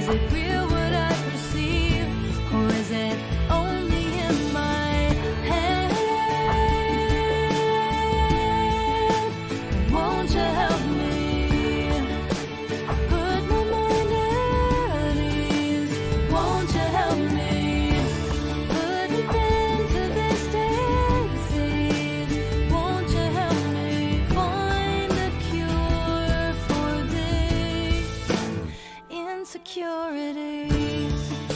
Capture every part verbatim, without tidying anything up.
it real what I perceive, or is it only in my head? Won't you help me put my mind at ease? Won't you help me put an end to this disease? Won't you help me find a cure for these insecurities?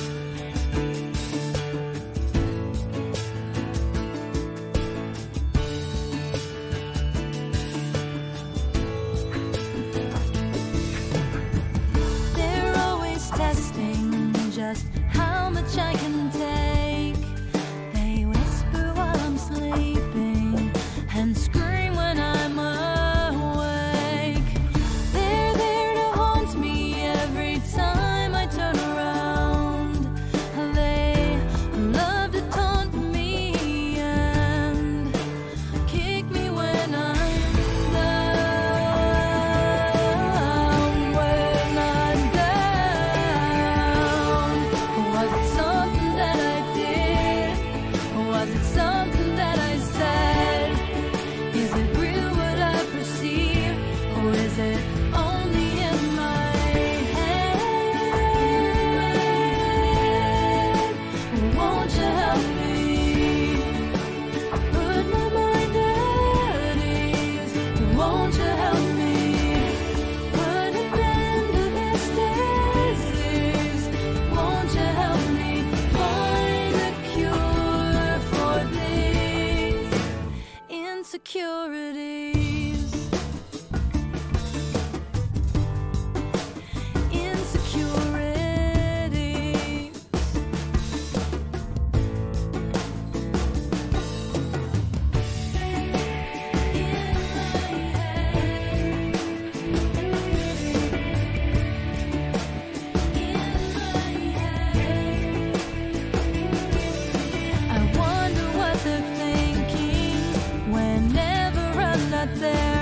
They're always testing just how much I can take. They whisper while I'm sleeping and scream when I'm awake. They're there to haunt me every time I turn around. They love to taunt me and kick me when I'm down. When I'm down. Was it something that I did? Was it something that I said? Is it real what I perceive, or is it only in my head? Won't you help me put my mind at ease? Won't you help me put an end to this disease? Won't you help me find a cure for these insecurities? Insecurities. I wonder what they're thinking whenever I'm not there.